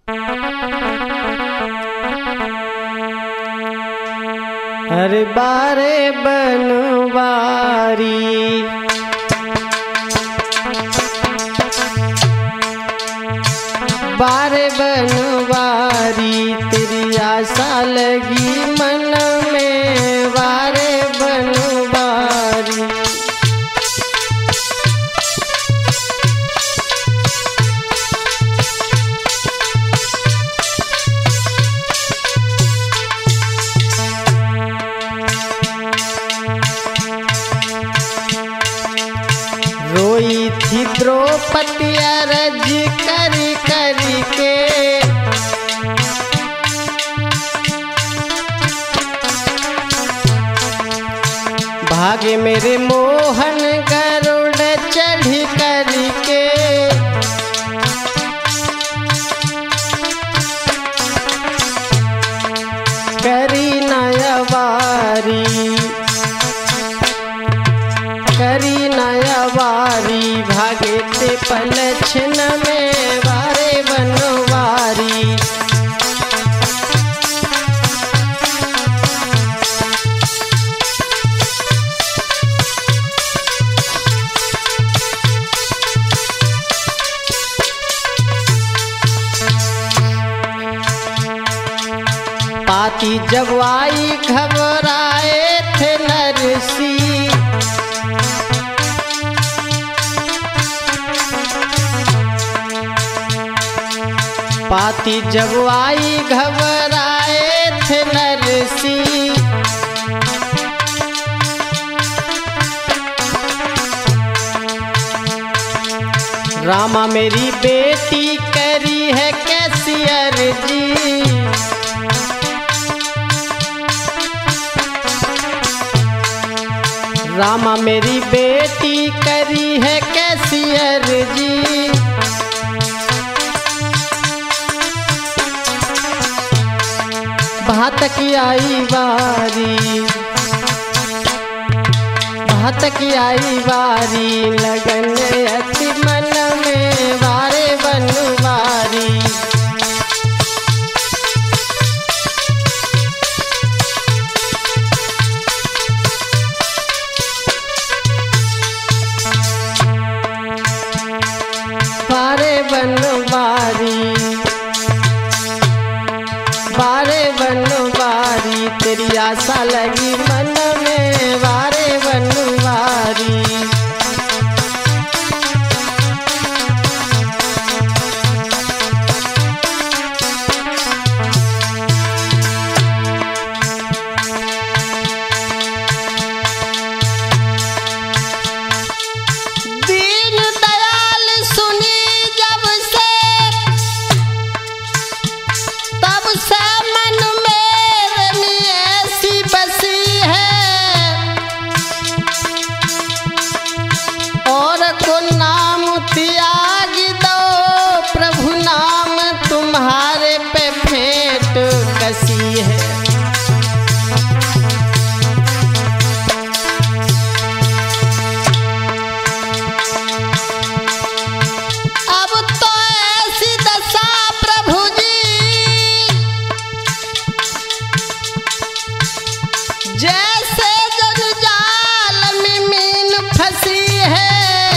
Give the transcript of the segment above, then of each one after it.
अरे बारे बनवारी बारे बनवारी तेरी आशा लगी मन में बारे बनवारी। रोई थी द्रौपदी अर्ज करी करी के भागे मेरे मोहन गरुड़ चढ़ी करी के। करी नयवारी करी नयवारी भागे ते पलछन में बारे बनवारी। पाती जब आई घबराए थे नरसी पाती जब आई घबराए थे नरसी। रामा मेरी बेटी करी है कैसी अर्जी रामा मेरी बेटी करी है कैसी अर्जी। भात की आई बारी भात की आई बारी लगन अति मन में बारे बनवारी। बारे बनवारी बारे बनवारी तेरी आशा लगी मन में बारे बनवारी। जैसे जंजाल में मीन फंसी है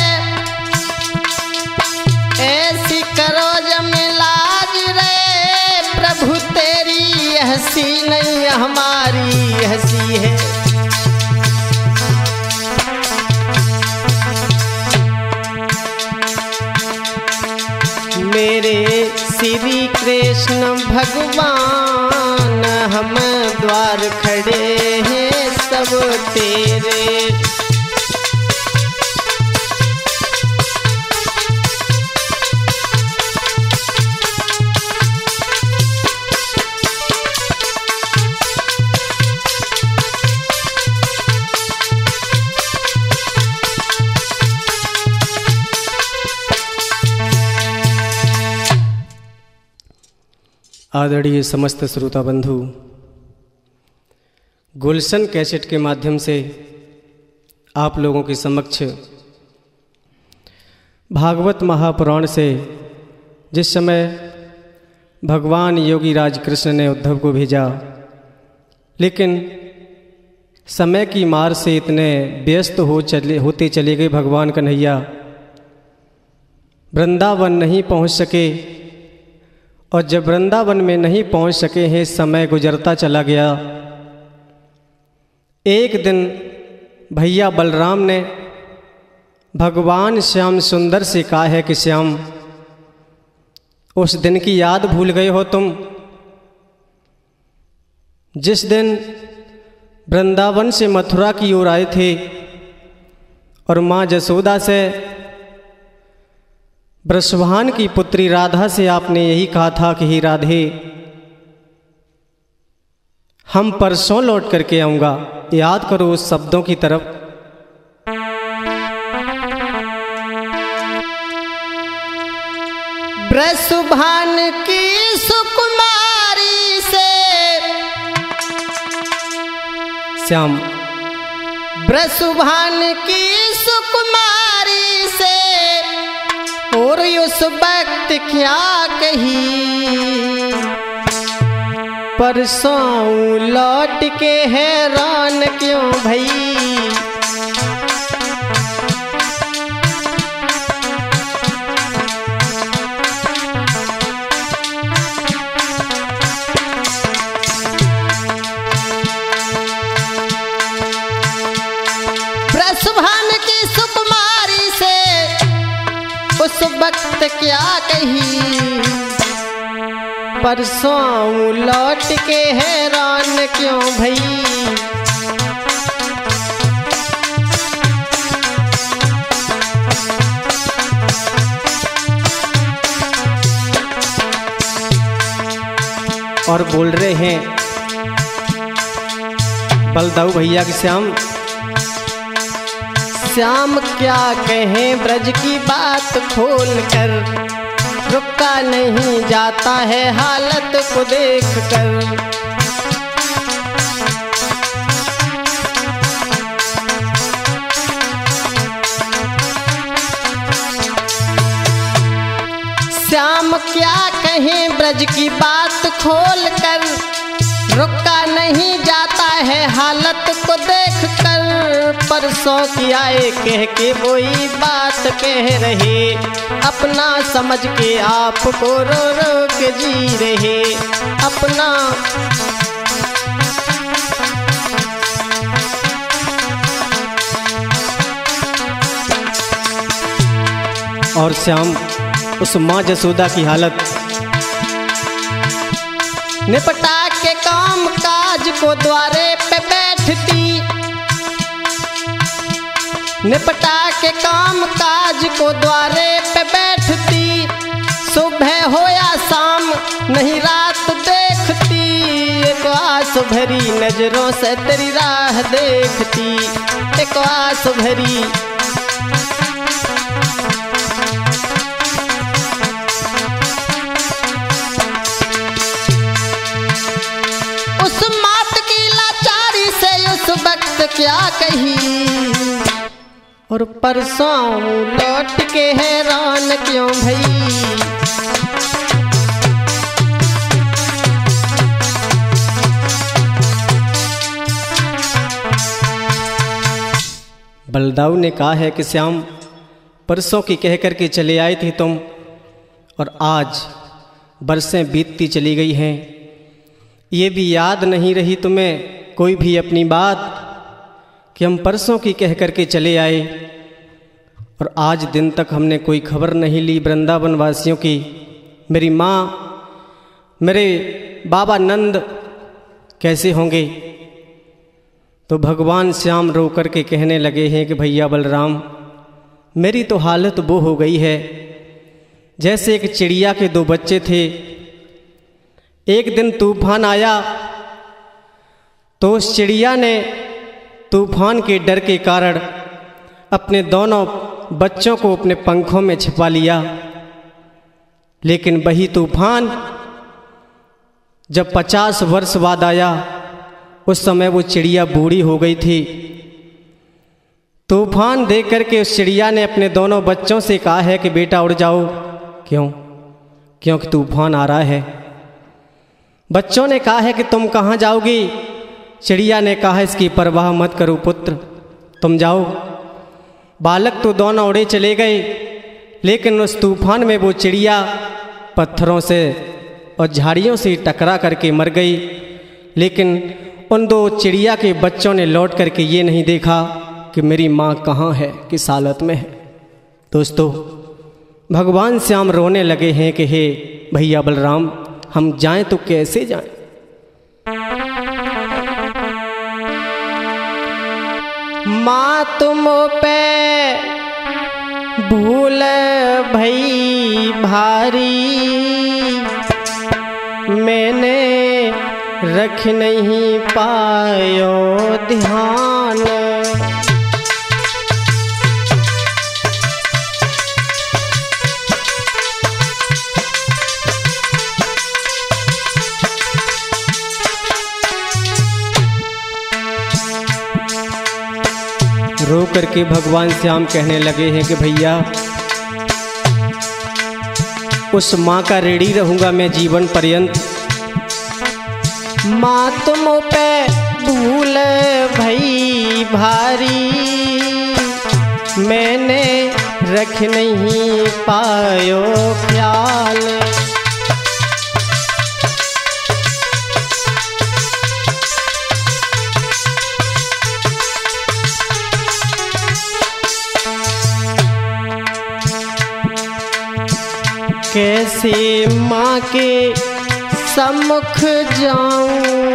ऐसी करो जमिलाज रे प्रभु तेरी हंसी नहीं हमारी हंसी है। मेरे श्री कृष्ण भगवान हम द्वार खड़े हैं सब तेरे। आदरणीय समस्त श्रोता बंधु, गुलशन कैसेट के माध्यम से आप लोगों के समक्ष भागवत महापुराण से जिस समय भगवान योगी राज कृष्ण ने उद्धव को भेजा, लेकिन समय की मार से इतने व्यस्त होते चले गए भगवान कन्हैया, वृंदावन नहीं पहुंच सके। और जब वृंदावन में नहीं पहुंच सके हैं, समय गुजरता चला गया। एक दिन भैया बलराम ने भगवान श्याम सुंदर से कहा है कि श्याम, उस दिन की याद भूल गए हो तुम, जिस दिन वृंदावन से मथुरा की ओर आए थे और माँ जसोदा से वृषभान की पुत्री राधा से आपने यही कहा था कि हे राधे, हम परसों लौट करके आऊँगा। याद करो उस शब्दों की तरफ। वृषभान की सुकुमारी से श्याम, वृषभान की सुकुमारी से और उस वक्त क्या कही, परसों लौट के हैरान क्यों भई। वृषभान की सुकुमारी से उस वक्त क्या कही, परसों लौट के हैरान क्यों भई। और बोल रहे हैं बलदाऊ भैया कि श्याम, श्याम क्या कहें ब्रज की बात खोल कर, रुका नहीं जाता है हालत को देख कर। श्याम क्या कहें ब्रज की बात खोल कर, रुका नहीं जाता है हालत को देख कर। परसों की आए कह के वही बात कह रहे, अपना समझ के आप को रो रो के जी रहे। अपना और श्याम, उस माँ जसोदा की हालत, निपटा के काम काज को द्वारे पे बैठती, निपटा के काम काज को द्वारे पे बैठती। सुबह हो या शाम नहीं रात देखती, एक आस भरी नजरों से तेरी राह देखती, एक आस भरी। उस मात की लाचारी से उस वक्त क्या कही, और परसों लौट के हैरान क्यों भई। बलदाऊ ने कहा है कि श्याम, परसों की कह करके चले आए थे तुम, और आज बरसें बीतती चली गई हैं। ये भी याद नहीं रही तुम्हें कोई भी अपनी बात कि हम परसों की कह करके चले आए, और आज दिन तक हमने कोई खबर नहीं ली वृंदावन वासियों की। मेरी माँ, मेरे बाबा नंद कैसे होंगे। तो भगवान श्याम रो कर के कहने लगे हैं कि भैया बलराम, मेरी तो हालत वो हो गई है जैसे एक चिड़िया के दो बच्चे थे। एक दिन तूफान आया तो उस चिड़िया ने तूफान के डर के कारण अपने दोनों बच्चों को अपने पंखों में छिपा लिया, लेकिन वही तूफान जब 50 वर्ष बाद आया, उस समय वो चिड़िया बूढ़ी हो गई थी। तूफान देख करके उस चिड़िया ने अपने दोनों बच्चों से कहा है कि बेटा उड़ जाओ। क्यों? क्योंकि तूफान आ रहा है। बच्चों ने कहा है कि तुम कहाँ जाओगी? चिड़िया ने कहा इसकी परवाह मत करो पुत्र, तुम जाओ। बालक तो दोनों उड़े चले गए, लेकिन उस तूफान में वो चिड़िया पत्थरों से और झाड़ियों से टकरा करके मर गई। लेकिन उन दो चिड़िया के बच्चों ने लौट करके ये नहीं देखा कि मेरी माँ कहाँ है, किस हालत में है। दोस्तों, भगवान श्याम रोने लगे हैं कि हे भैया बलराम, हम जाएं तो कैसे जाएं? माँ तुम पे भूल भई भारी, मैंने रख नहीं पायो ध्यान। रो करके भगवान श्याम कहने लगे हैं कि भैया, उस माँ का ऋणी रहूँगा मैं जीवन पर्यंत। माँ तुम पे भूल भई भारी, मैंने रख नहीं पायो ख्याल। कैसे माँ के सम्मुख जाऊं,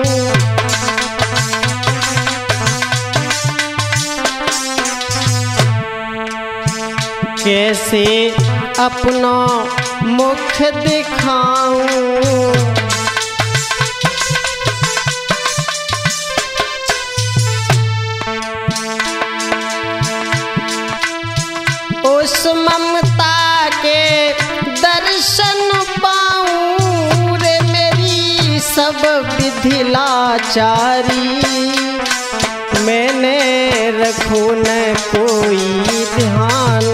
कैसे अपना मुख दिखाऊं। उस ममता के दर्शन पाऊं रे, मेरी सब विधि लाचारी, मैंने रखो न कोई ध्यान।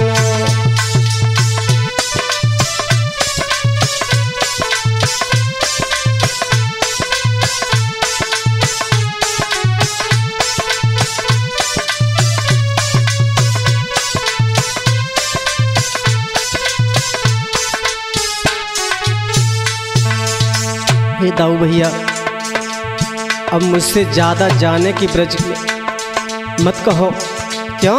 हे दाऊ भैया, अब मुझसे ज़्यादा जाने की ब्रज में मत कहो। क्यों?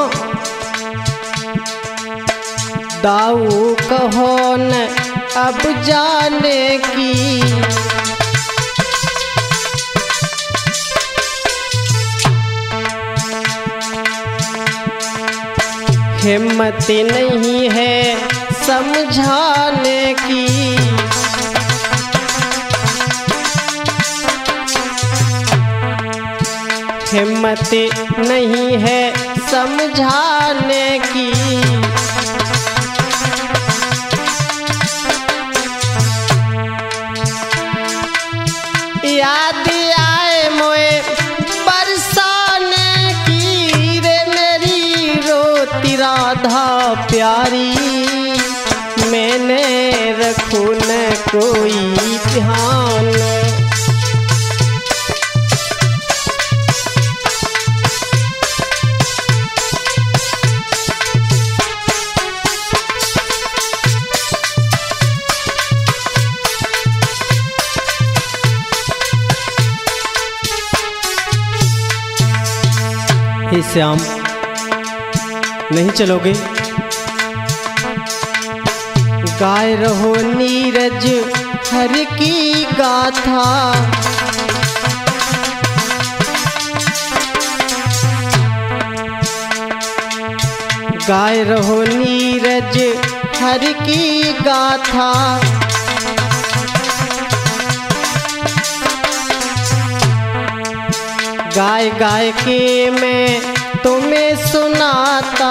दाऊ कहो न अब जाने की, हिम्मत नहीं है समझाने की। हिम्मत नहीं है समझाने की। याद आए मोए बरसाने की रे, मेरी रोती राधा प्यारी, मैंने रखू न कोई ध्यान। हे श्याम, नहीं चलोगे? गाय रहो नीरज हर की गाथा, गाय रहो नीरज हर की गाथा। गाय गाय के मैं तुम्हें सुनाता,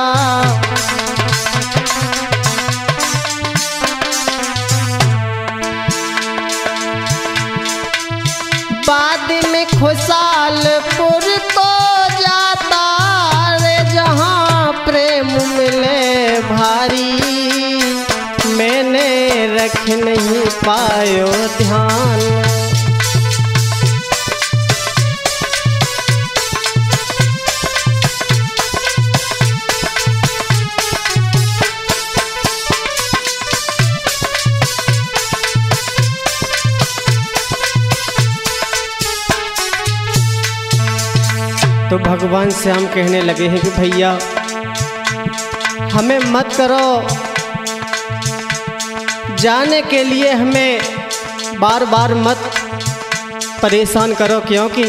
बाद में खुशालपुर को जाता रे, जहाँ प्रेम मिले भारी, मैंने रख नहीं पायो ध्यान। तो भगवान श्याम कहने लगे हैं कि भैया हमें मत करो, जाने के लिए हमें बार बार मत परेशान करो, क्योंकि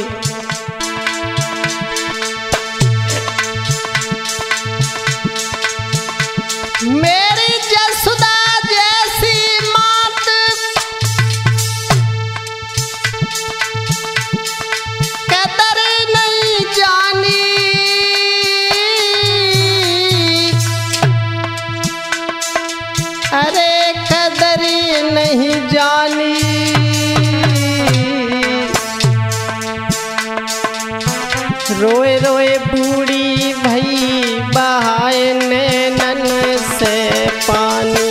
मेरी जसुदा जैसी मात कदर नहीं जानी, अरे कदर नहीं जानी। रोए रोए बूढ़ी भई बहाए नैनन से पानी।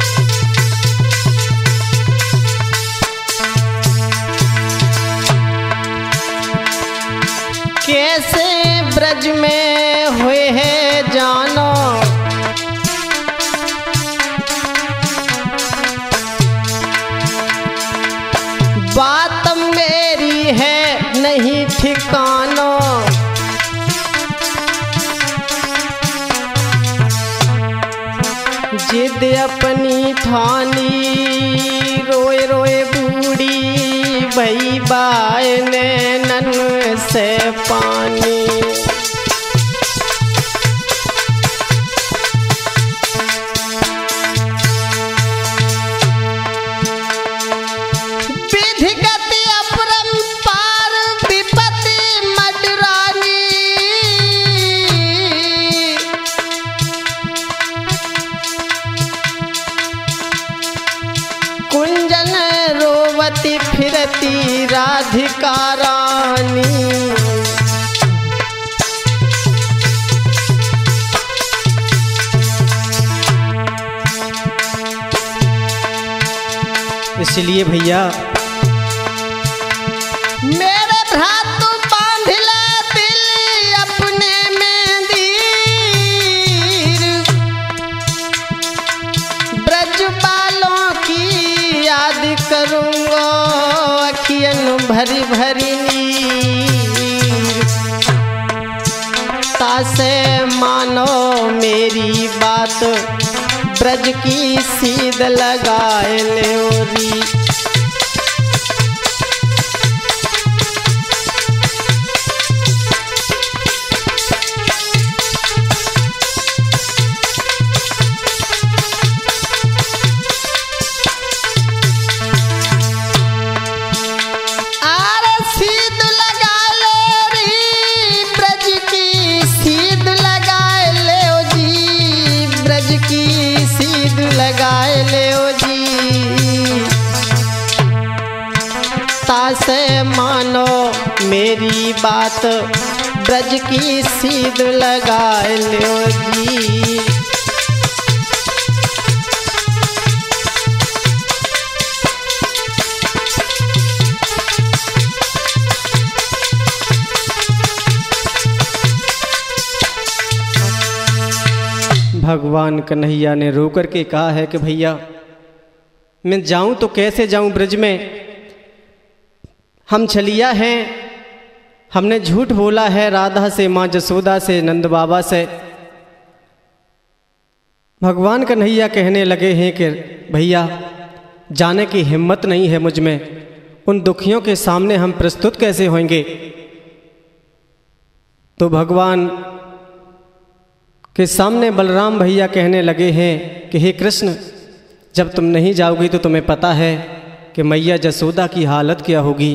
कैसे ब्रज में हुए है जानो, बात मेरी है नहीं ठिकानो। जिद अपनी ठानी रोए रोए बूढ़ी भई बाए नैनन से पानी। विधिगति अपरंपार विपत्ति मडरानी, कुंजन रोवती फिरती राधिका रानी। इसलिए भैया मेरे भ्रातु बांध ले दिल अपने में दीर, ब्रज बालों की याद करूंगा अखियन भरी भरी नीर। तासे मानो मेरी बात ब्रज की सीध लगाए ल्योरी। लगाए ले जी, तासे मानो मेरी बात ब्रज की सीध लगाए लो जी। भगवान कन्हैया ने रो कर के कहा है कि भैया मैं जाऊं तो कैसे जाऊं ब्रज में, हम छलिया हैं, हमने झूठ बोला है राधा से, माँ जसोदा से, नंद बाबा से। भगवान कन्हैया कहने लगे हैं कि भैया जाने की हिम्मत नहीं है मुझ में, उन दुखियों के सामने हम प्रस्तुत कैसे होंगे। तो भगवान के सामने बलराम भैया कहने लगे हैं कि हे कृष्ण, जब तुम नहीं जाओगी तो तुम्हें पता है कि मैया जसोदा की हालत क्या होगी।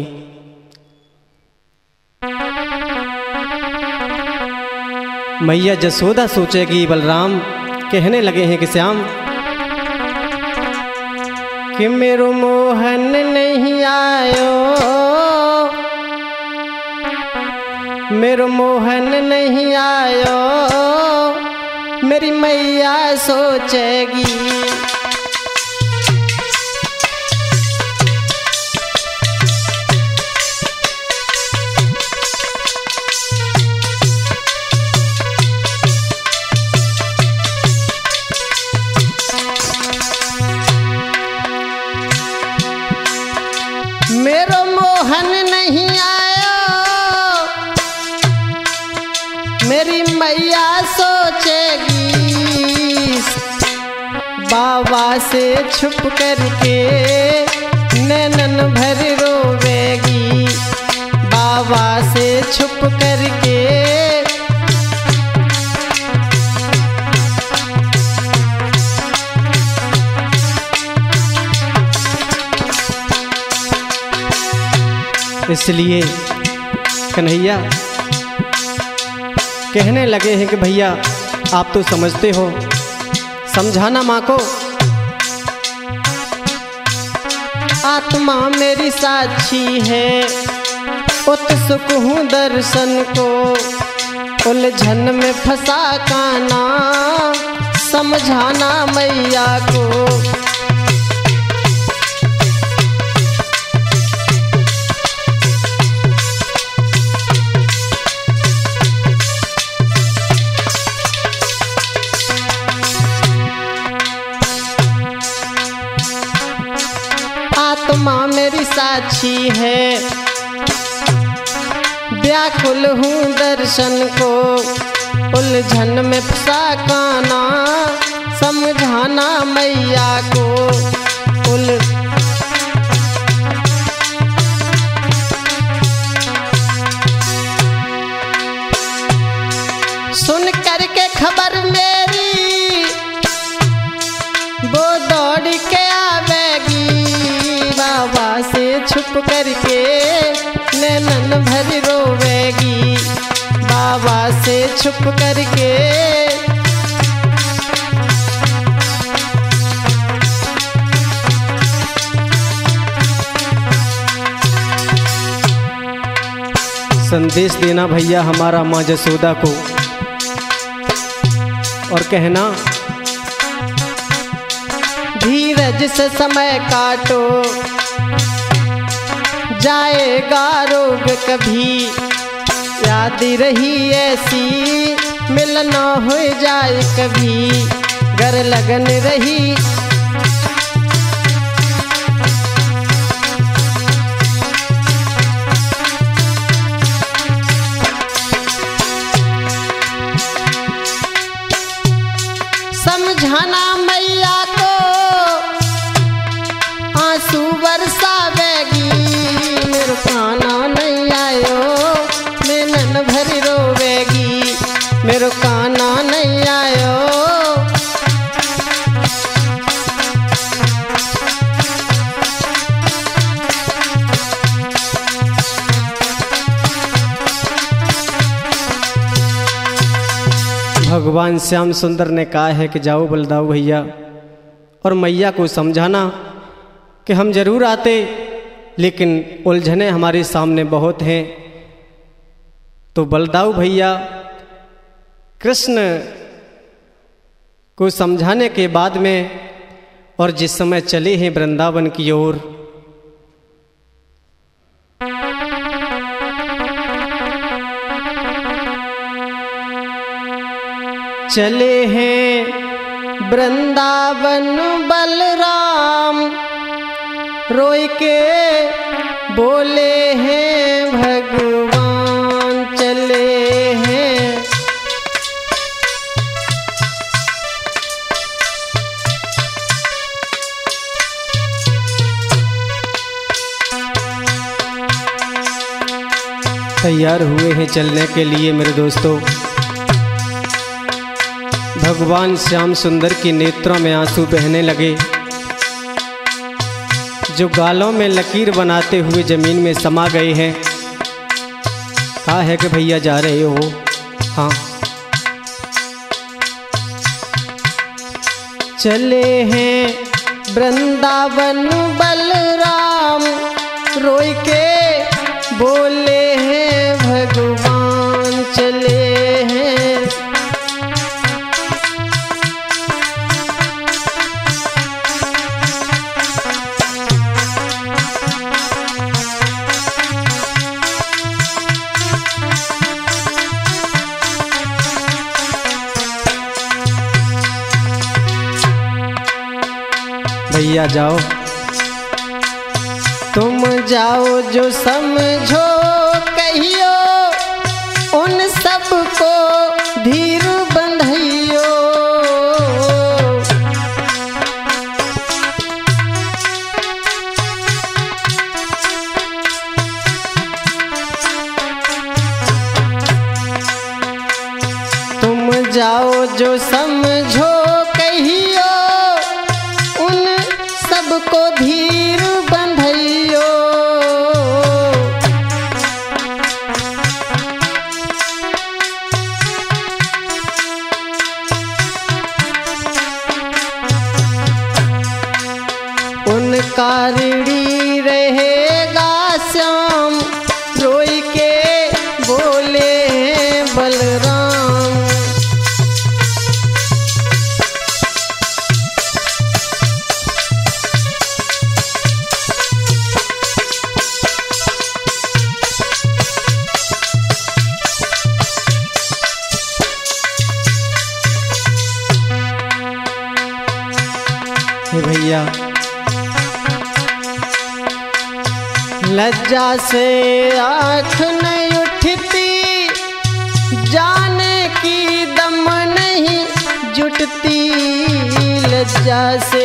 मैया जसोदा सोचेगी। बलराम कहने लगे हैं कि श्याम कि मेरो मोहन नहीं आयो, मेरो मोहन नहीं आयो, मेरी मैया सोचेगी। मेरो मोहन नहीं आयो, मेरी मैया सोचेगी, बाबा से छुप करके नैनन भर रोवेगी, बाबा से छुप करके। इसलिए कन्हैया कहने लगे हैं कि भैया आप तो समझते हो, समझाना माँ को। आत्मा मेरी साक्षी है, उत्सुक हूँ दर्शन को, उलझन में फंसा काना, समझाना मैया को। आत्मा मेरी साक्षी है, व्याकुल हूँ दर्शन को, उलझन में फंसा काना, समझाना मैया को। सुन करके खबर मेरी वो दौड़ के आवेगी, बाबा से छुप करके नैनन भर रोवेगी, बाबा से छुप करके। संदेश देना भैया हमारा माँ जसोदा को और कहना धीरज से समय काटो, जाएगा रोग कभी, याद रही ऐसी मिलना हो जाए कभी, घर लगन रही। समझाना मैया को, आंसू बरसावेगी, मेरे काना नहीं आयो, नैनन भर रोवेगी, मेरे काना नहीं आयो। भगवान श्याम सुंदर ने कहा है कि जाओ बलदाऊ भैया और मैया को समझाना कि हम जरूर आते, लेकिन उलझने हमारे सामने बहुत हैं। तो बलदाऊ भैया कृष्ण को समझाने के बाद में और जिस समय चले हैं वृंदावन की ओर, चले हैं वृंदावन बलराम, रोई के बोले हैं भगवान, चले हैं। तैयार हुए हैं चलने के लिए मेरे दोस्तों। भगवान श्याम सुंदर की नेत्रों में आंसू बहने लगे, जो गालों में लकीर बनाते हुए जमीन में समा गए हैं। कहा है कि भैया जा रहे हो? हाँ। चले हैं वृंदावन बलराम, रोई के बोले हैं भगवान, चले हैं। भैया जाओ, तुम जाओ जो समझो कहियो उन सबको, जो समझो कहियो, उन सबको धीर बंधइयो। उनका ऋणी रहेगा श्याम, रोई के बोले हैं बलराम। हे भैया, लज्जा से आँख नहीं उठती, जाने की दम नहीं जुटती। लज्जा से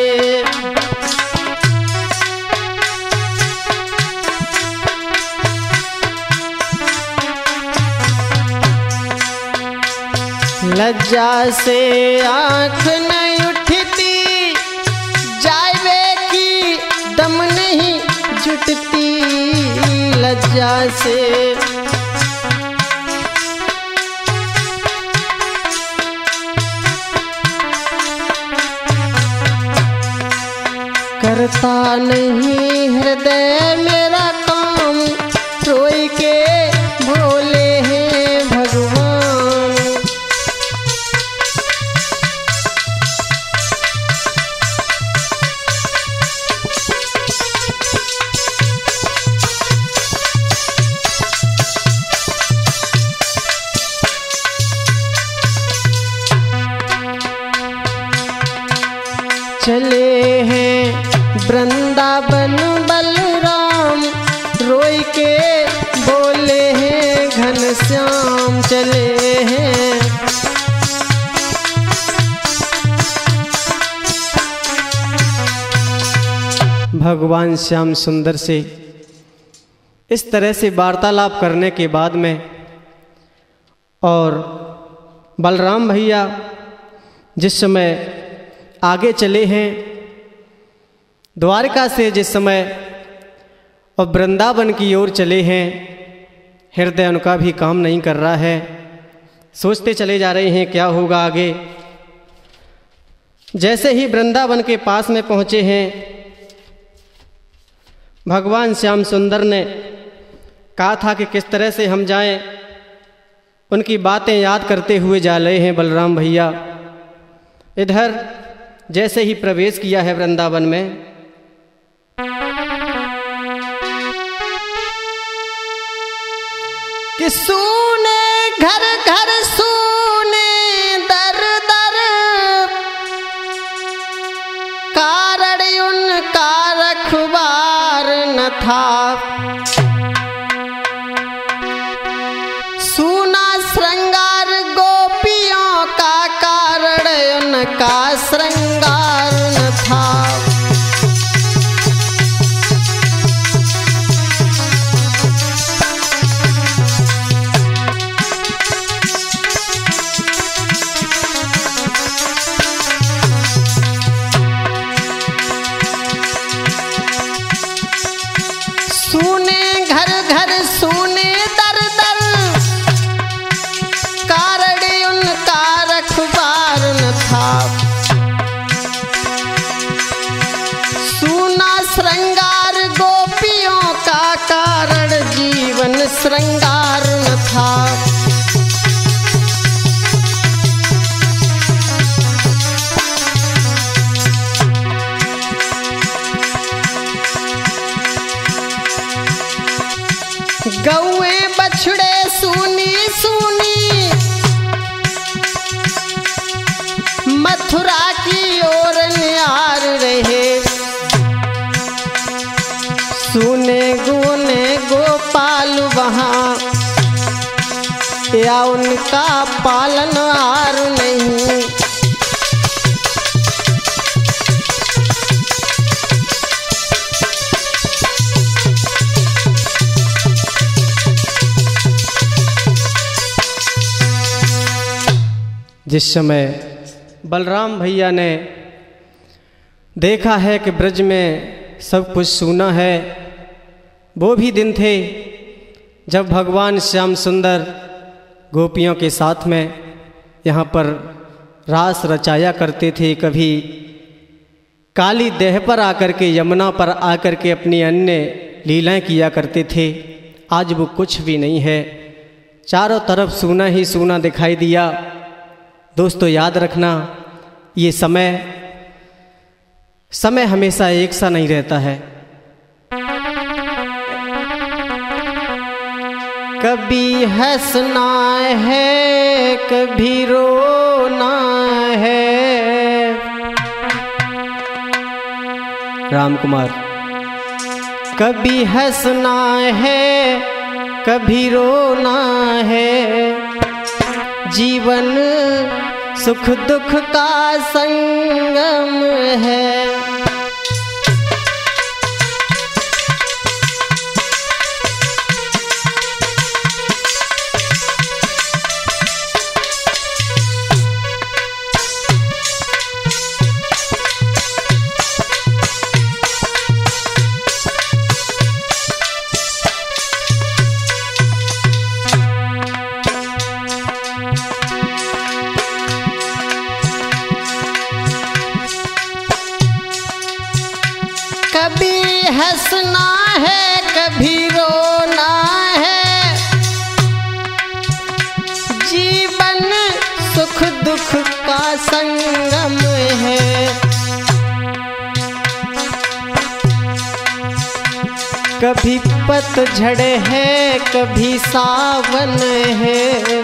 लज्जा से आँख नहीं उठती, जावे की दम नहीं जुटती। लज्जा से करता नहीं हृदय मेरा काम, रोई के भोले हैं भगवान। चले हैं वृंदावन बलराम, रोई के बोले हैं घनश्याम। चले हैं भगवान श्याम सुंदर से इस तरह से वार्तालाप करने के बाद में और बलराम भैया जिस समय आगे चले हैं द्वारका से, जिस समय और वृंदावन की ओर चले हैं, हृदय उनका भी काम नहीं कर रहा है। सोचते चले जा रहे हैं क्या होगा आगे। जैसे ही वृंदावन के पास में पहुँचे हैं, भगवान श्याम सुंदर ने कहा था कि किस तरह से हम जाएं, उनकी बातें याद करते हुए जा रहे हैं बलराम भैया। इधर जैसे ही प्रवेश किया है वृंदावन में, कि सुने घर घर सुने दर दर, कारण उनका रखवार न था। सुना श्रृंगार गोपियों का, कारण उनका श्रृंगार न था। सुने घर घर सुने दर दर, कारण उनका रखवार न था। सुना श्रृंगार गोपियों का, कारण जीवन श्रृंगार न था। गौए बछड़े सुनी सुनी, मथुरा की ओर निहार रहे। सुने गुने गोपाल वहाँ, या उनका पालनहार नहीं। जिस समय बलराम भैया ने देखा है कि ब्रज में सब कुछ सूना है, वो भी दिन थे जब भगवान श्याम सुंदर गोपियों के साथ में यहाँ पर रास रचाया करते थे। कभी काली देह पर आकर के, यमुना पर आकर के अपनी अन्य लीलाएं किया करते थे। आज वो कुछ भी नहीं है, चारों तरफ सूना ही सूना दिखाई दिया। दोस्तों याद रखना, ये समय हमेशा एक सा नहीं रहता है। कभी हंसना है कभी रोना है। राम कुमार। कभी हंसना है कभी रोना है, जीवन सुख दुख का संगम है। कभी हंसना है कभी रोना है, जीवन सुख दुख का संगम है। कभी पतझड़ है कभी सावन है,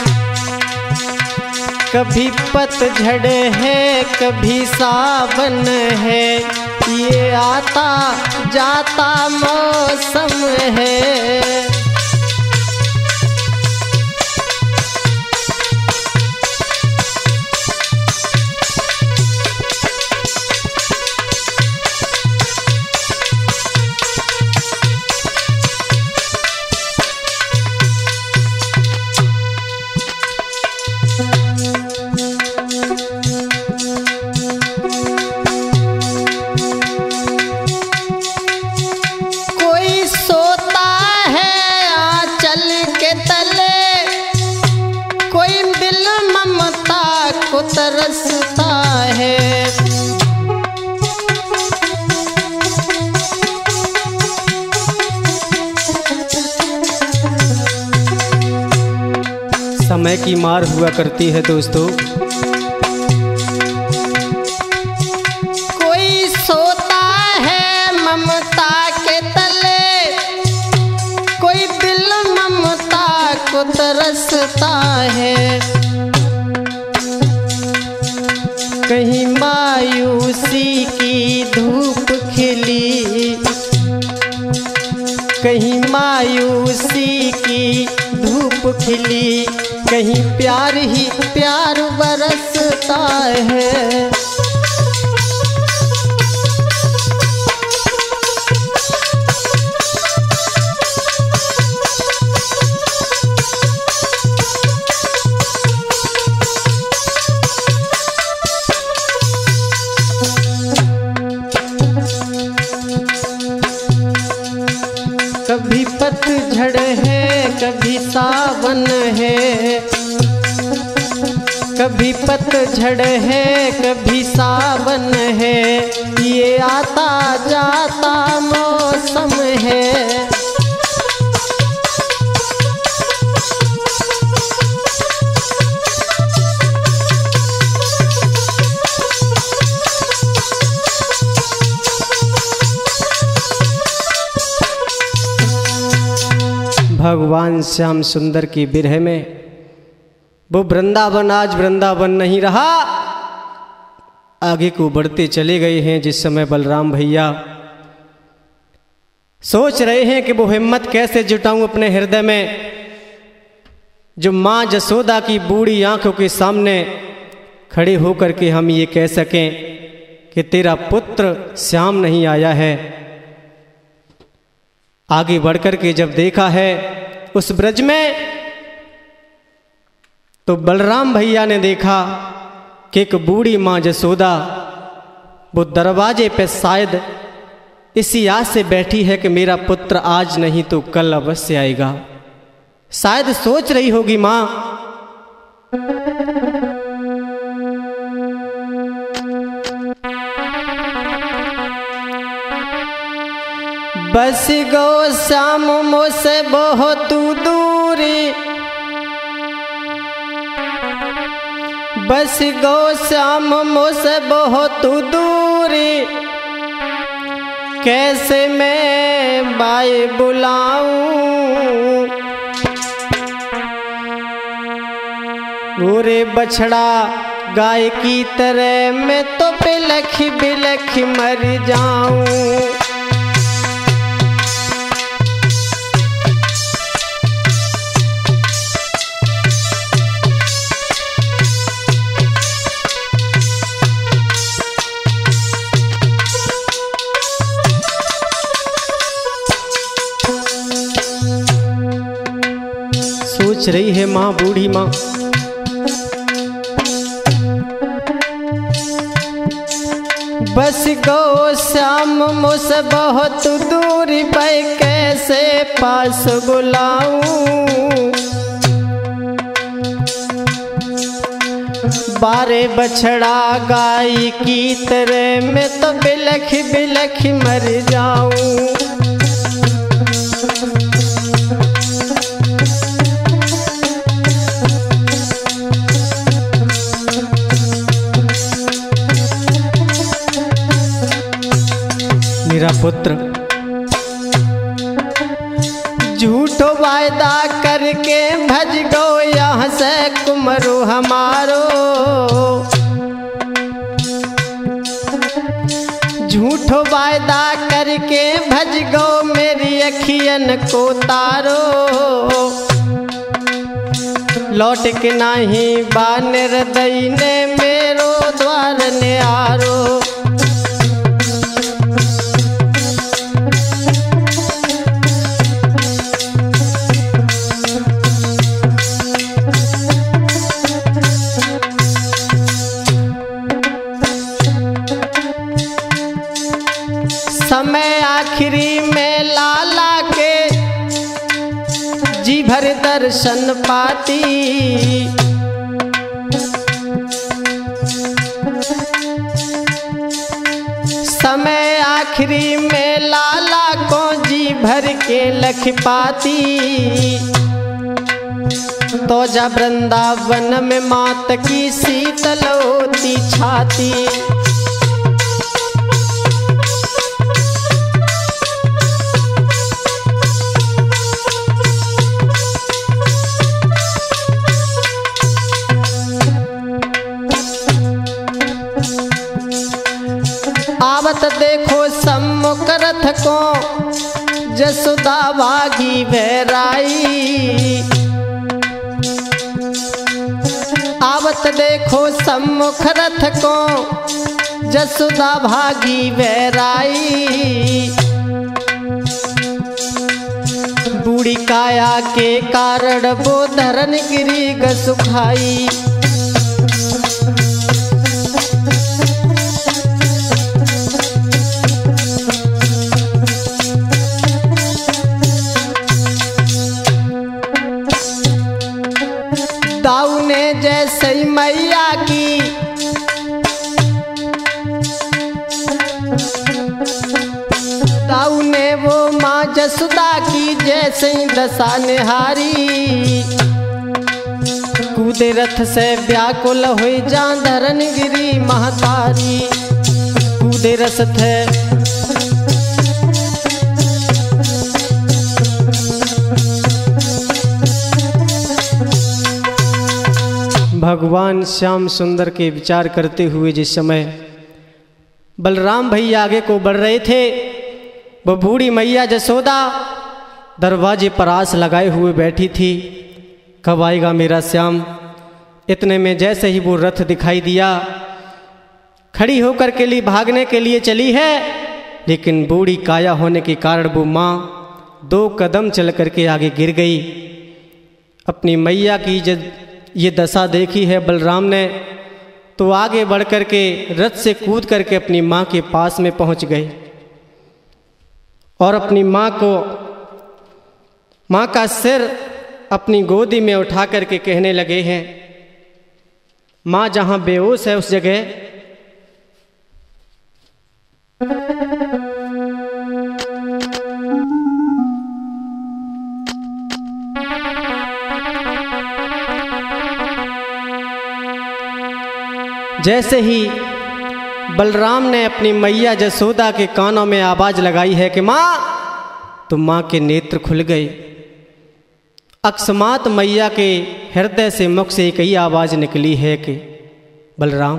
कभी पतझड़ है कभी सावन है, ये आता जाता मौसम है। तरसता है, समय की मार हुआ करती है दोस्तों। कोई सोता है ममता के तले, कोई दिल ममता को तरसता है। कहीं मायूसी की धूप खिली, कहीं मायूसी की धूप खिली, कहीं प्यार ही प्यार बरसता है। कभी पतझड़ है कभी सावन है, कभी पतझड़ है कभी सावन है, ये आता जाता मौसम है। भगवान श्याम सुंदर की बिरह में वो वृंदावन आज वृंदावन नहीं रहा, आगे को बढ़ते चले गए हैं। जिस समय बलराम भैया सोच रहे हैं कि वो हिम्मत कैसे जुटाऊं अपने हृदय में, जो माँ जसोदा की बूढ़ी आंखों के सामने खड़े होकर के हम ये कह सकें कि तेरा पुत्र श्याम नहीं आया है। आगे बढ़कर के जब देखा है उस ब्रज में तो बलराम भैया ने देखा कि एक बूढ़ी माँ जसोदा वो दरवाजे पे शायद इसी आस से बैठी है कि मेरा पुत्र आज नहीं तो कल अवश्य आएगा। शायद सोच रही होगी माँ बस गो श्याम मुझसे बहुत दूरी, बस गो श्याम मुझसे बहुत दूरी, कैसे मैं बाई बुलाऊं। गोरे बछड़ा गाय की तरह मैं तो बिलख बिलख मर जाऊं। सोच रही है माँ, बूढ़ी माँ। बस गो श्याम मुझसे बहुत दूरी, भाई कैसे पास बुलाऊं। बारे बछड़ा गाय की तरह मैं तो बिलख बिलख मर जाऊं। मेरा पुत्र झूठो वायदा करके भज गो यहाँ से कुमरु हमारो। झूठो वायदा करके भज गो मेरी अखियन को तारो। लौट के नाही बानर दई ने मेरो द्वार ने आरो। समय आखिरी में लाला के जी भर दर्शन पाती। समय आखिरी में लाला को जी भर के लख पाती। तो जा वृंदावन में मात की शीतल होती छाती। आवत देखो सम्मुख रथ को जसोदा भागी बहराई। आवत देखो सम्मुख रथ को जसोदा भागी बहराई। बूढ़ी काया के कारण वो धरन गिरी गसुखाई। दाऊ ने जैसे ही मैया की दाऊ ने वो माँ जसोदा की जैसे ही दशा निहारी। कूदे रथ से व्याकुल हुई जान धरन गिरी महतारी। कूदे रथ थे भगवान श्याम सुंदर के विचार करते हुए जिस समय बलराम भैया आगे को बढ़ रहे थे, वह बूढ़ी मैया जसोदा दरवाजे पर आस लगाए हुए बैठी थी। कब आएगा मेरा श्याम। इतने में जैसे ही वो रथ दिखाई दिया, खड़ी होकर के लिए भागने के लिए चली है, लेकिन बूढ़ी काया होने के कारण वो माँ 2 कदम चल करके आगे गिर गई। अपनी मैया की ये दशा देखी है बलराम ने तो आगे बढ़ कर के रथ से कूद करके अपनी माँ के पास में पहुँच गए और अपनी माँ का सिर अपनी गोदी में उठा करके कहने लगे हैं, माँ जहाँ बेहोश है उस जगह जैसे ही बलराम ने अपनी मैया जसोदा के कानों में आवाज लगाई है कि माँ, तो माँ के नेत्र खुल गए। अकस्मात मैया के हृदय से मुख से एक ही आवाज निकली है कि बलराम।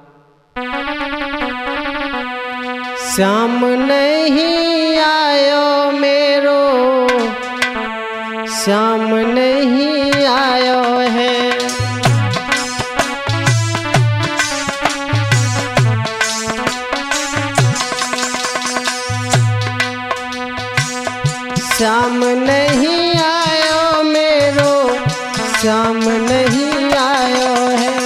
श्याम नहीं आयो मेरो, श्याम नहीं आयो है। श्याम नहीं आयो मेरो, श्याम नहीं आयो है।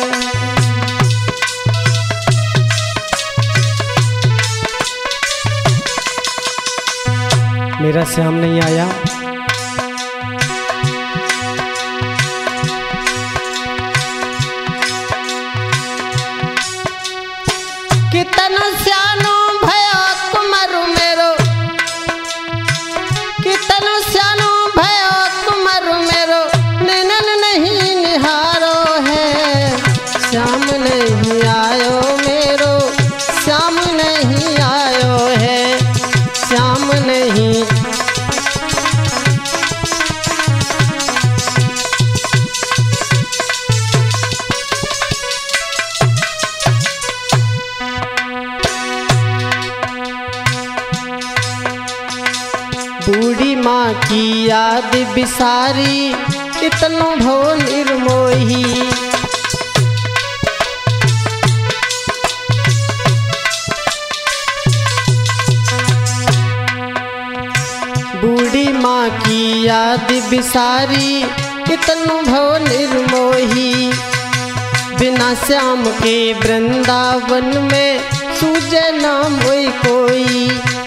मेरा श्याम नहीं आया। कितनो स्यानो भयो कुमारु मेरो, कितनो स्यानो भयो कुमारु मेरो, नैनन नहीं निहारो है। श्याम नहीं आयो मेरो, श्याम नहीं आयो है, श्याम नहीं। बूढ़ी माँ की याद बिसारी, इतनो भो निर्मोही। बूढ़ी माँ की याद बिसारी, इतनो भो निर्मोही। बिना श्याम के वृंदावन में सूझे ना मोई कोई।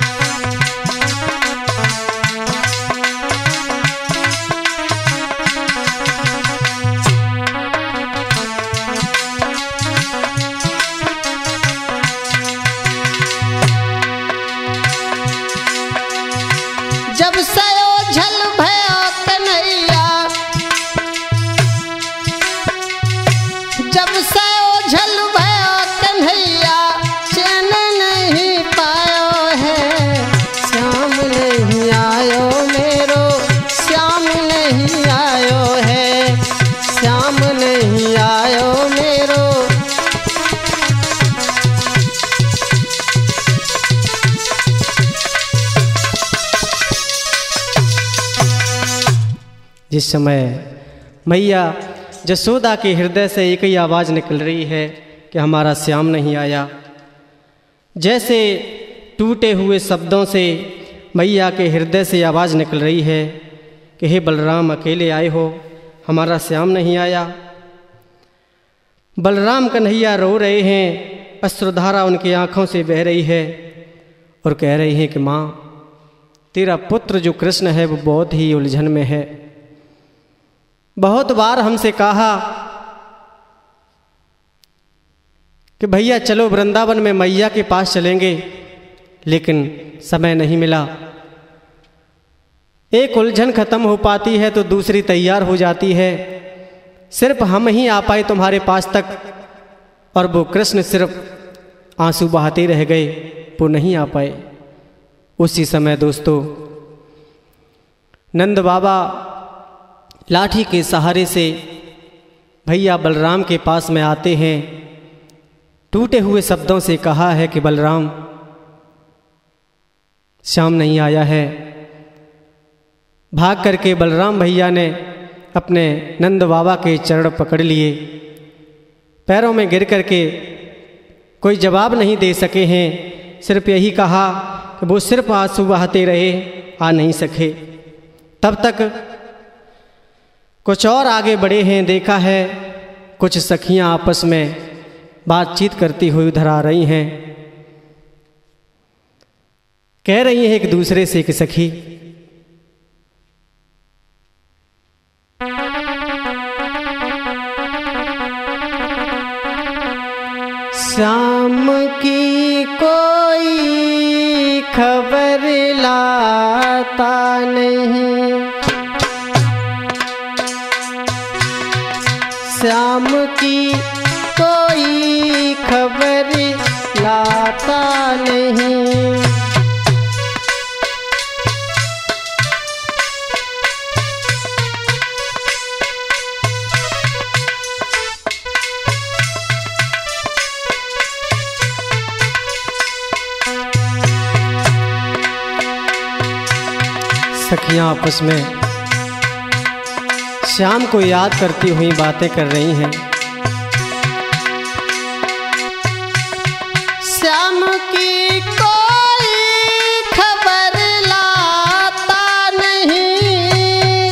जब सयो झल भयो कन्हैया, जब सयो झल भयो कन्हैया, चैन नहीं पायो है। श्याम नहीं आयो मेरो, श्याम नहीं आयो है, श्याम नहीं आयो मेरो। जिस समय मैया जसोदा के हृदय से एक ही आवाज़ निकल रही है कि हमारा श्याम नहीं आया, जैसे टूटे हुए शब्दों से मैया के हृदय से आवाज़ निकल रही है कि हे बलराम अकेले आए हो, हमारा श्याम नहीं आया। बलराम कन्हैया रो रहे हैं, अश्रुधारा उनकी आँखों से बह रही है और कह रही हैं कि माँ, तेरा पुत्र जो कृष्ण है वो बहुत ही उलझन में है। बहुत बार हमसे कहा कि भैया चलो वृंदावन में मैया के पास चलेंगे, लेकिन समय नहीं मिला। एक उलझन खत्म हो पाती है तो दूसरी तैयार हो जाती है। सिर्फ हम ही आ पाए तुम्हारे पास तक, और वो कृष्ण सिर्फ आंसू बहाते रह गए, वो नहीं आ पाए। उसी समय दोस्तों नंद बाबा लाठी के सहारे से भैया बलराम के पास में आते हैं। टूटे हुए शब्दों से कहा है कि बलराम, श्याम नहीं आया है। भाग करके बलराम भैया ने अपने नंद बाबा के चरण पकड़ लिए, पैरों में गिर करके कोई जवाब नहीं दे सके हैं। सिर्फ यही कहा कि वो सिर्फ आंसू बहाते रहे, आ नहीं सके। तब तक कुछ और आगे बढ़े हैं। देखा है कुछ सखियां आपस में बातचीत करती हुई उधर आ रही हैं। कह रही हैं एक दूसरे से कि सखी, श्याम की कोई खबर लाता नहीं, श्याम की कोई खबर लाता नहीं। सखियां आपस में श्याम को याद करती हुई बातें कर रही हैं। श्याम की कोई खबर लाता नहीं,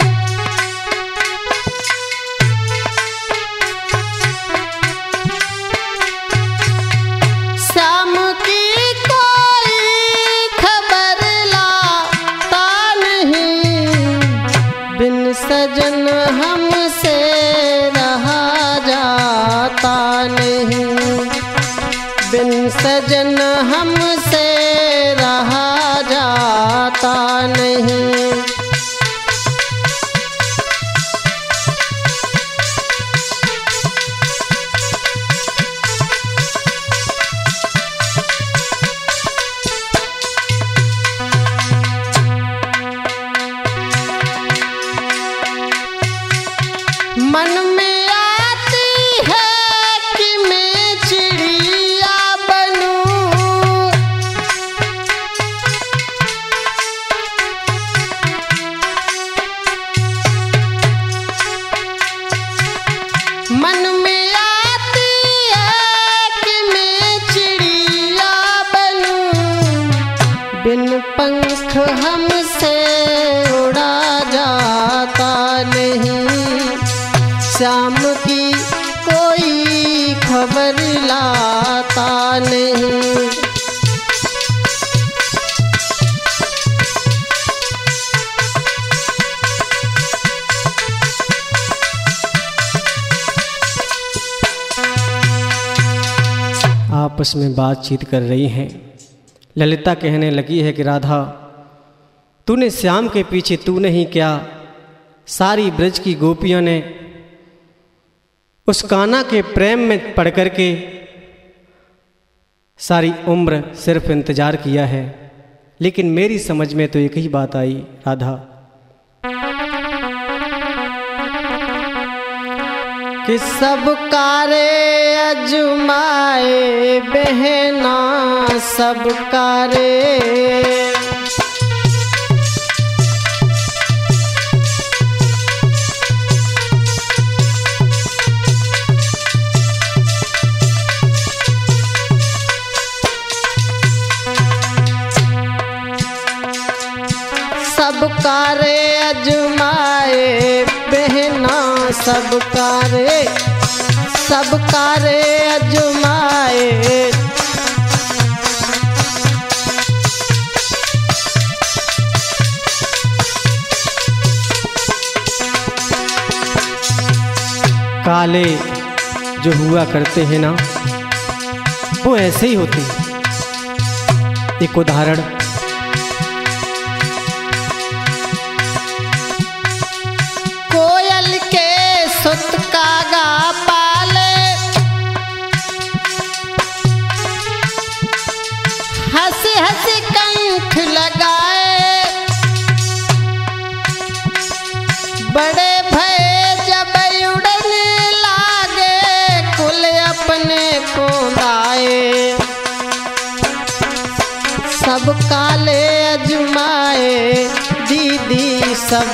श्याम की कोई खबर लाता नहीं, बिन सजन हमसे रहा जाता नहीं, बिन सजन हमसे रहा जाता नहीं। मन में आती है कि मैं चिड़िया बनूं, मन में आती है कि मैं चिड़िया बनूं, बिन पंख हमसे उड़ा जाता नहीं, श्याम की कोई खबर लाता नहीं। आपस में बातचीत कर रही हैं। ललिता कहने लगी है कि राधा, तूने श्याम के पीछे तूने ही क्या, सारी ब्रज की गोपियों ने उस कान्हा के प्रेम में पड़ कर के सारी उम्र सिर्फ इंतजार किया है, लेकिन मेरी समझ में तो एक ही बात आई राधा, कि सब कारे अजमाए बहना, सब कारे सब कारे अजमाए बहना, सब कारे अजमाए, काले जो हुआ करते हैं ना वो ऐसे ही होते हैं। एक उदाहरण, कोयल के सुत कागा पाले, हंसी हंसी कंठ लगाए, बड़े भय जब उड़ने लागे, कुल अपने को दाए, सब काले अजमाए दीदी, सब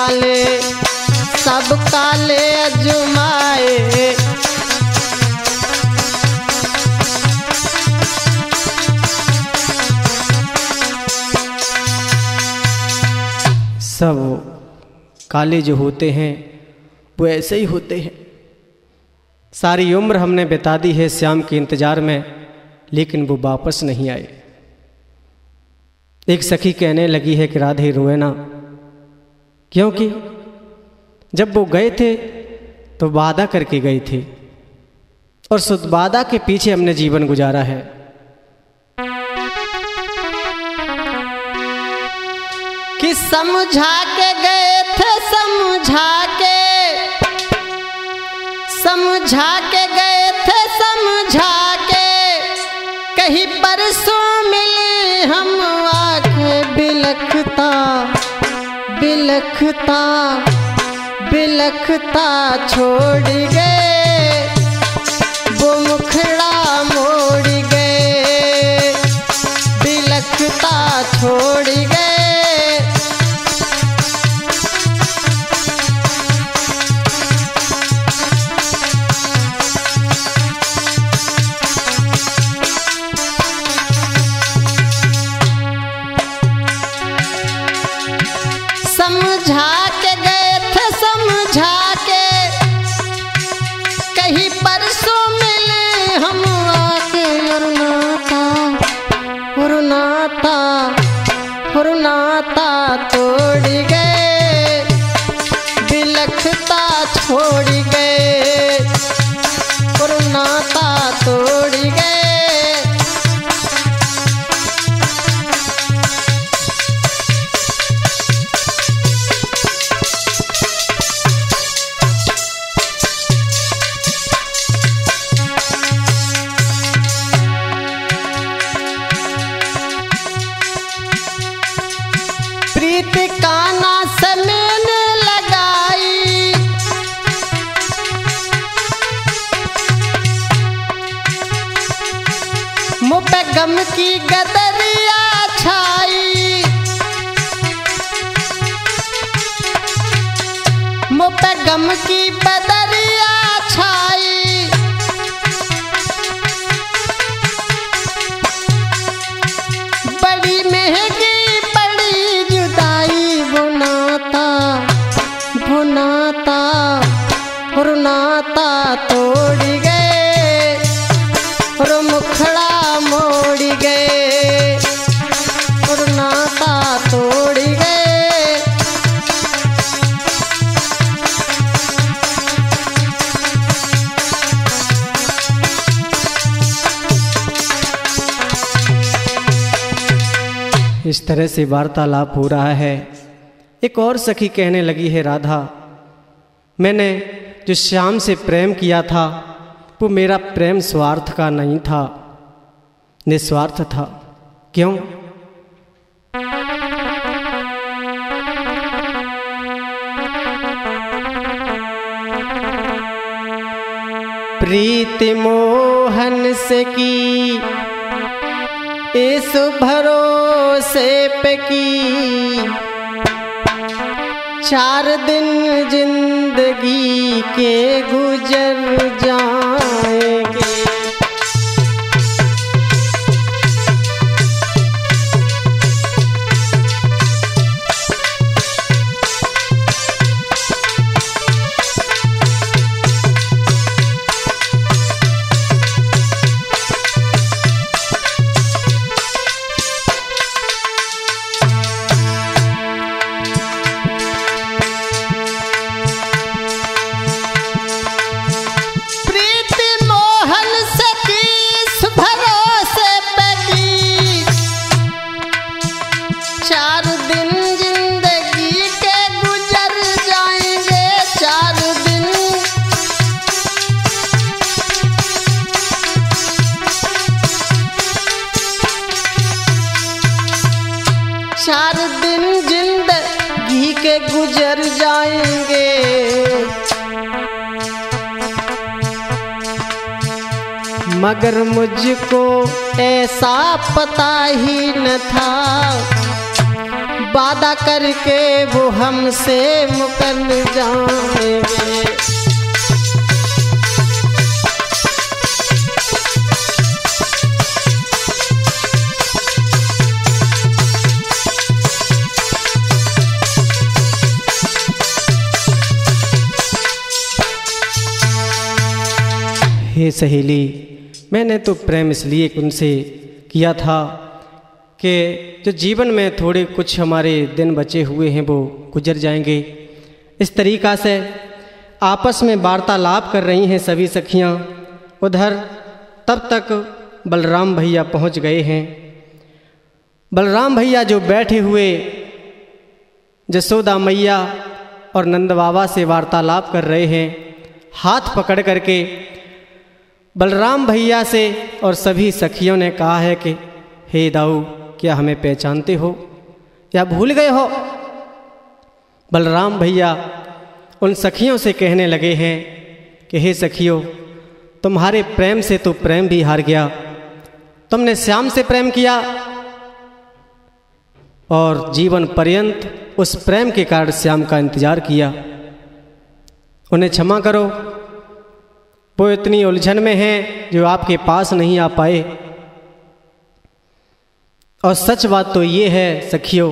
काले अजमाए, सब काले जो होते हैं वो ऐसे ही होते हैं। सारी उम्र हमने बिता दी है श्याम के इंतज़ार में, लेकिन वो वापस नहीं आए। एक सखी कहने लगी है कि राधे रोए ना, क्योंकि जब वो गए थे तो वादा करके गए थे और उस वादा के पीछे हमने जीवन गुजारा है। कि समझा के गए थे, समझा के गए थे, समझा के कहीं परसों मिले हम, आके बिलखता बिलखता बिलखता छोड़ गए, वो मुखड़ा मोड़ गए, बिलखता छोड़ गए। समझा के गए थे, समझा के कहीं परसों मिले हम, आके नाता तोड़ गए, बिलखता छोड़ गए, नाता तोड़ गए। प्रीत काना से मैंने लगाई, मुँह पे गम की गदरिया छाई, मुँह पे गम की बदरिया छाई, बड़ी महंगी नाता तोड़ गए, और मुखड़ा मोड़ गए, और नाता तोड़ गए। इस तरह से वार्तालाप हो रहा है। एक और सखी कहने लगी है, राधा मैंने जो श्याम से प्रेम किया था वो मेरा प्रेम स्वार्थ का नहीं था, निस्वार्थ था। क्यों? प्रीति मोहन से की, इस भरोसे पे की, 4 दिन जिंदगी के गुजर जाएंगे। गुजर जाएंगे। मगर मुझको ऐसा पता ही न था, वादा करके वो हमसे मुकर जाएंगे। हे सहेली, मैंने तो प्रेम इसलिए उनसे किया था कि जो जीवन में थोड़े कुछ हमारे दिन बचे हुए हैं वो गुजर जाएंगे। इस तरीक़ा से आपस में वार्तालाप कर रही हैं सभी सखियां। उधर तब तक बलराम भैया पहुंच गए हैं। बलराम भैया जो बैठे हुए जसोदा मैया और नंद बाबा से वार्तालाप कर रहे हैं, हाथ पकड़ करके बलराम भैया से और सभी सखियों ने कहा है कि हे दाऊ, क्या हमें पहचानते हो या भूल गए हो? बलराम भैया उन सखियों से कहने लगे हैं कि हे सखियों, तुम्हारे प्रेम से तो प्रेम भी हार गया। तुमने श्याम से प्रेम किया और जीवन पर्यंत उस प्रेम के कारण श्याम का इंतजार किया। उन्हें क्षमा करो, वो इतनी उलझन में हैं जो आपके पास नहीं आ पाए। और सच बात तो ये है सखियों,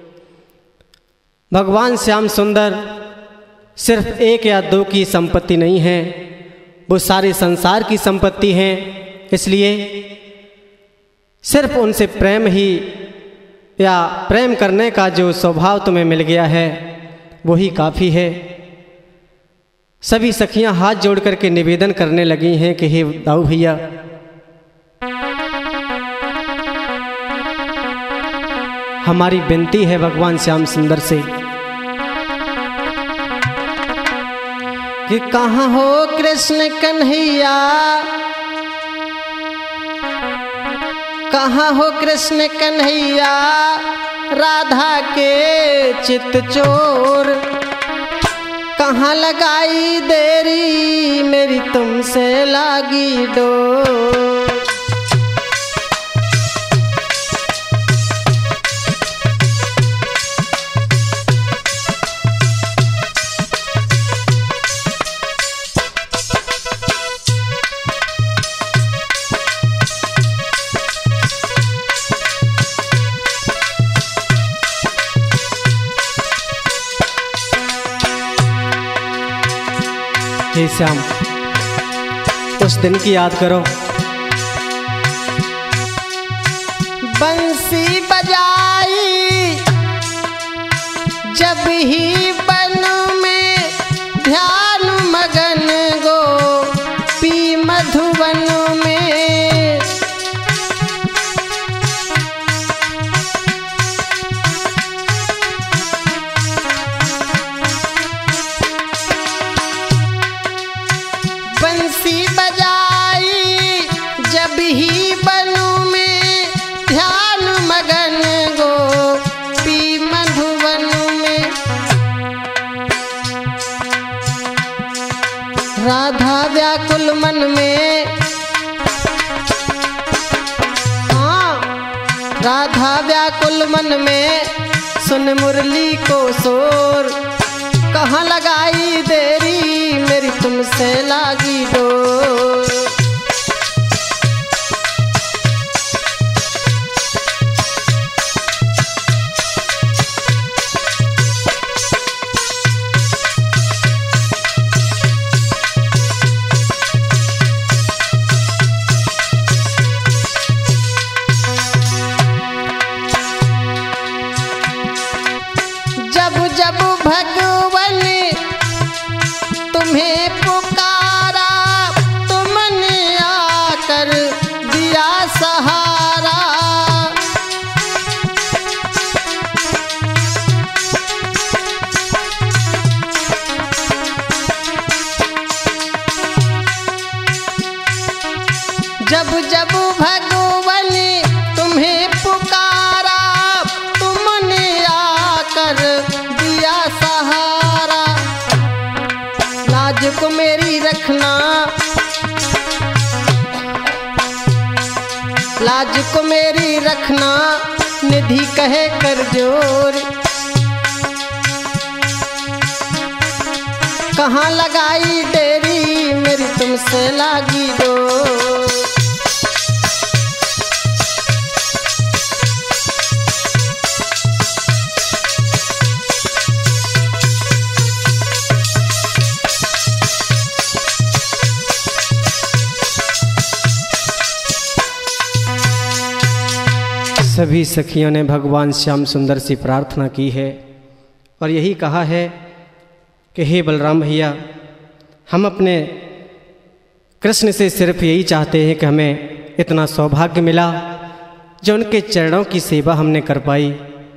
भगवान श्याम सुंदर सिर्फ एक या दो की संपत्ति नहीं है, वो सारे संसार की संपत्ति हैं। इसलिए सिर्फ उनसे प्रेम ही या प्रेम करने का जो स्वभाव तुम्हें मिल गया है वही काफ़ी है। सभी सखियां हाथ जोड़ करके निवेदन करने लगी हैं कि हे दाऊ भैया, हमारी विनती है भगवान श्याम सुंदर से कि कहाँ हो कृष्ण कन्हैया, कहाँ हो कृष्ण कन्हैया, राधा के चित चोर। कहाँ लगाई देरी, मेरी तुमसे लागी डोर। हे श्याम, उस दिन की याद करो। बंसी बजाई जब ही बन में, ध्यान मगन गो पी मधुबन में। बंसी बजाई जब ही बनू में, ध्यान मगन गो पी मधुबन में। राधा व्याकुल मन में, हाँ राधा व्याकुल मन में, सुन मुरली को शोर। कहाँ लगाई देरी, मेरी तुमसे लागी डोर। जब जब भगवन तुम्हें पुकारा, तुमने आकर दिया सहारा। जब जब भगवन तुम्हें पुकारा, तुमने आकर दिया सहारा। लाज को मेरी रखना, लाज को मेरी रखना, निधि कहे कर जोर। कहाँ लगाई देरी, मेरी तुमसे लागी डोर। सभी सखियों ने भगवान श्याम सुंदर से प्रार्थना की है और यही कहा है कि हे बलराम भैया, हम अपने कृष्ण से सिर्फ यही चाहते हैं कि हमें इतना सौभाग्य मिला जो उनके चरणों की सेवा हमने कर पाई।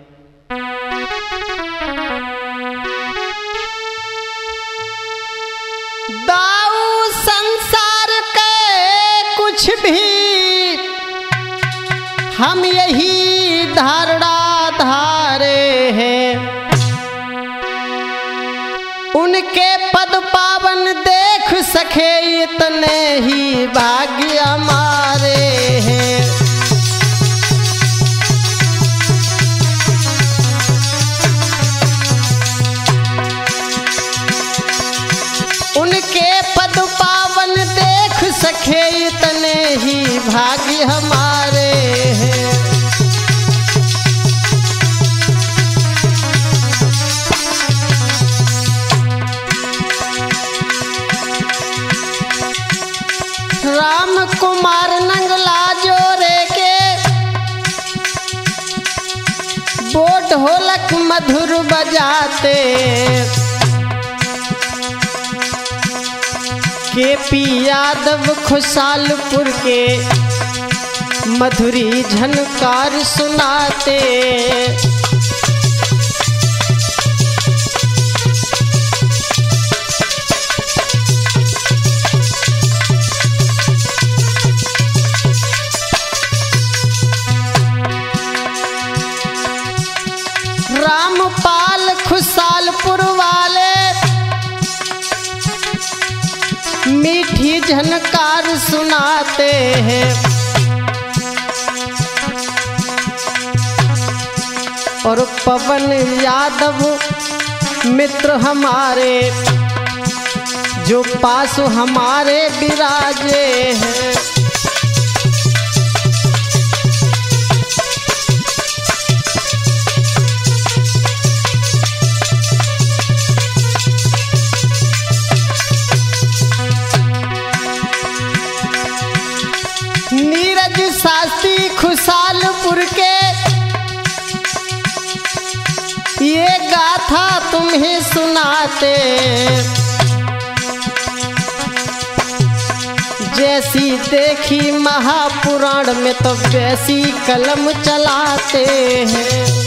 दाऊ संसार के कुछ भी हम यही धारणा धारे हैं, उनके पद पावन देख सके इतने ही भाग्य हमारे हैं। उनके पद पावन देख सके इतने ही भाग्य हमारे हैं। राम कुमार नंगला जोरे के वो ढोलक मधुर बजाते, केपी यादव खुशालपुर के मधुरी झनकार सुनाते। रामपाल खुशालपुर वाले मीठी झनकार सुनाते हैं, और पवन यादव मित्र हमारे जो पास हमारे विराजे हैं। नीरज शास्त्री खुशालपुर के ये गाथा तुम्हें सुनाते, जैसी देखी महापुराण में तो वैसी कलम चलाते हैं।